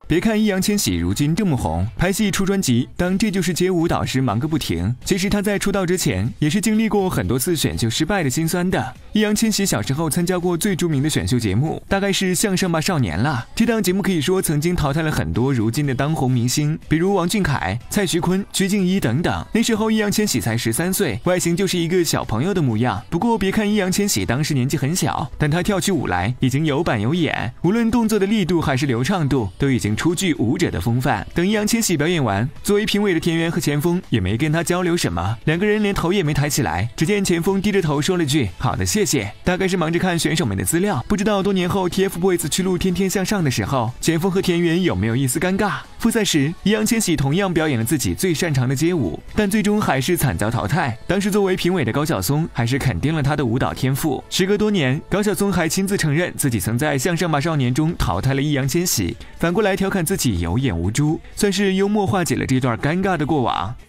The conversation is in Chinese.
别看易烊千玺如今这么红，拍戏出专辑，当这就是街舞导师忙个不停，其实他在出道之前也是经历过很多次选秀失败的辛酸的。易烊千玺小时候参加过最著名的选秀节目，大概是《向上吧少年》了。这档节目可以说曾经淘汰了很多如今的当红明星，比如王俊凯、蔡徐坤、鞠婧祎等等。那时候易烊千玺才13岁，外形就是一个小朋友的模样。不过别看易烊千玺当时年纪很小，但他跳起舞来已经有板有眼，无论动作的力度还是流畅度，都已经出具舞者的风范。等易烊千玺表演完，作为评委的田园和钱枫也没跟他交流什么，两个人连头也没抬起来。只见钱枫低着头说了句好的谢谢，大概是忙着看选手们的资料。不知道多年后 TFBOYS 去录天天向上的时候，钱枫和田园有没有一丝尴尬。复赛时，易烊千玺同样表演了自己最擅长的街舞，但最终还是惨遭淘汰。当时作为评委的高晓松还是肯定了他的舞蹈天赋。时隔多年，高晓松还亲自承认自己曾在《向上吧少年》中淘汰了易烊千玺，反过来调侃自己有眼无珠，算是幽默化解了这段尴尬的过往。